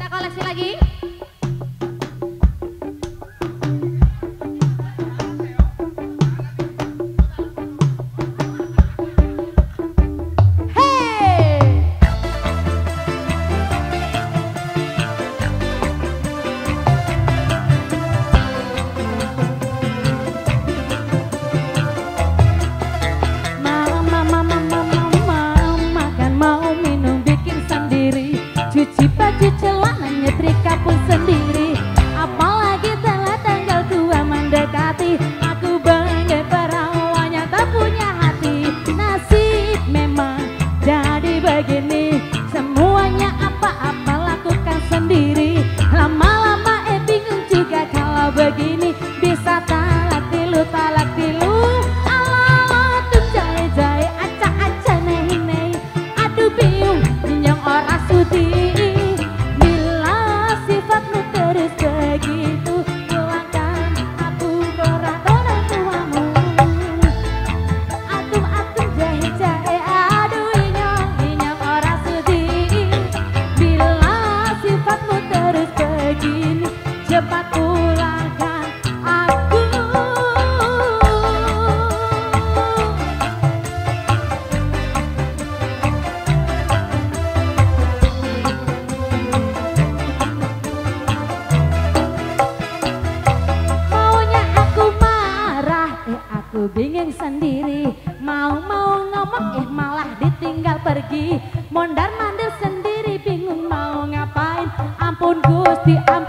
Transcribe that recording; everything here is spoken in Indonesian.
koleksi lagi. Cuci baju celana nyetrika pun sendiri. Apalagi telah tanggal tua mendekati. Aku bangga perawannya tak punya hati. Nasib memang jadi begini. Semuanya apa-apa lakukan sendiri. Lama-lama bingung juga kalau begini. Bisa talak tilu ala tuh jahe-jahe acak-acak nehi-nehi. Aduh bingung nyong ora sudi. Cepat pulangkan aku. Maunya aku marah, aku bingung sendiri. Mau ngomong, malah ditinggal pergi. Mondar mandir sendiri, bingung mau ngapain. Ampun Gusti, ampun.